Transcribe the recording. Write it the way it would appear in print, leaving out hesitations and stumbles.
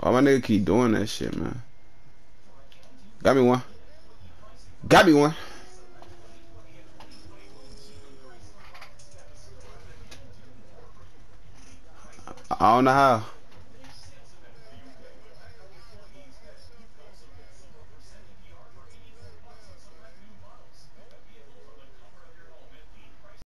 Why my nigga keep doing that shit, man? Got me one. Got me one. I don't know how.